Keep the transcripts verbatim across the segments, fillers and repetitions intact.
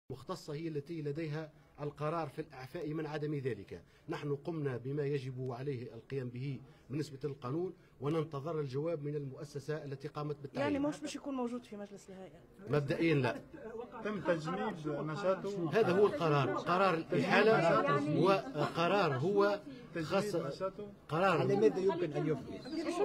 مختصة هي التي لديها القرار في الإعفاء من عدم ذلك. نحن قمنا بما يجب عليه القيام به بالنسبة للقانون، وننتظر الجواب من المؤسسة التي قامت بالتعيين. يعني مش باش يكون موجود في مجلس الهيئة مبدئيا؟ لا، تم تجميد نشاطه. هذا هو القرار، قرار الإحالة، وقرار هو خاص قرار. على ماذا يمكن أن يفلس؟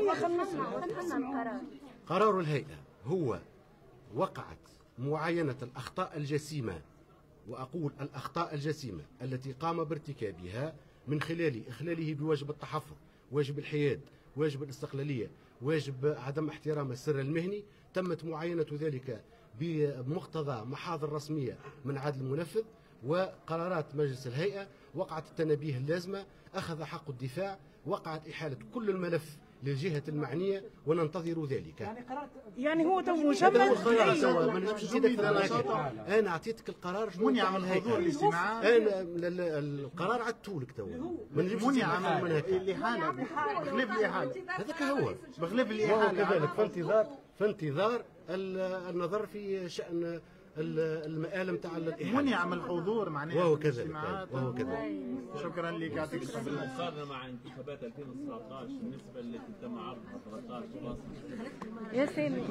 قرار الهيئة هو وقعت معاينة الأخطاء الجسيمة، وأقول الأخطاء الجسيمة التي قام بارتكابها من خلال إخلاله بواجب التحفظ، واجب الحياد، واجب الاستقلالية، واجب عدم احترام السر المهني. تمت معاينة ذلك بمقتضى محاضر رسمية من عدل المنفذ وقرارات مجلس الهيئة. وقعت التنابيه اللازمة، أخذ حق الدفاع، وقعت إحالة كل الملف للجهة المعنية وننتظر ذلك. يعني قرار يعني هو تو مجمد. هذا هو القرار سوا، ما نجمش نزيدك في انا اعطيتك القرار شنو منع من حضور الاجتماعات. انا القرار عدته لك تو، ما نجمش منع من الاحاله بخلاف الاحاله. هذاك هو بخلاف الاحاله كذلك في انتظار في انتظار النظر في شأن المآلم تاع الإحالة. منع من الحضور معناها وهو كذلك وهو كذلك. شكرا لك، يعطيك الصحة. مقارنة مع انتخابات ألفين وتسعطاش بالنسبة التي تم عرضها ثلاثة عشر يا سامي،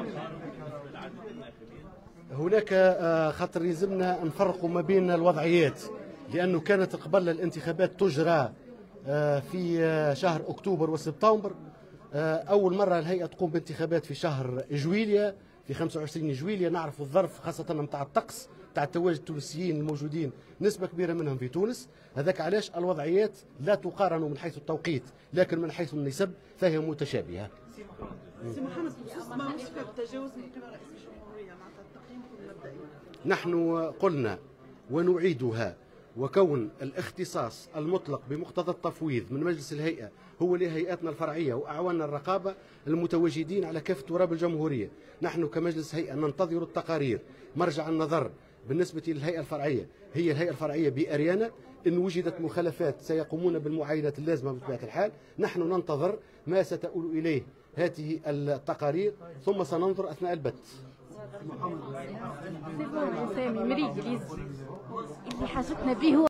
هناك خاطر يلزمنا نفرقوا ما بين الوضعيات، لأنه كانت قبل الانتخابات تجرى في شهر أكتوبر وسبتمبر. أول مرة الهيئة تقوم بانتخابات في شهر جويليا، في خمسة وعشرين جويليا. نعرف الظرف خاصة نتاع الطقس تاع التواجد التونسيين الموجودين، نسبة كبيرة منهم في تونس. هذاك علاش الوضعيات لا تقارن من حيث التوقيت، لكن من حيث النسب فهي متشابهة. سي محمد، بخصوص ما وصف التجاوز من قبل رئيس الجمهورية مع التقييم المبدئي، نحن قلنا ونعيدها، وكون الاختصاص المطلق بمقتضى التفويض من مجلس الهيئة هو لهيئاتنا الفرعية وأعواننا الرقابة المتواجدين على كافة تراب الجمهورية. نحن كمجلس هيئة ننتظر التقارير. مرجع النظر بالنسبة للهيئة الفرعية هي الهيئة الفرعية بأريانا. إن وجدت مخالفات سيقومون بالمعاينات اللازمة بطبيعة الحال. نحن ننتظر ما ستؤول إليه هذه التقارير، ثم سننظر أثناء البث. سامي مريض اللي حاجتنا به هو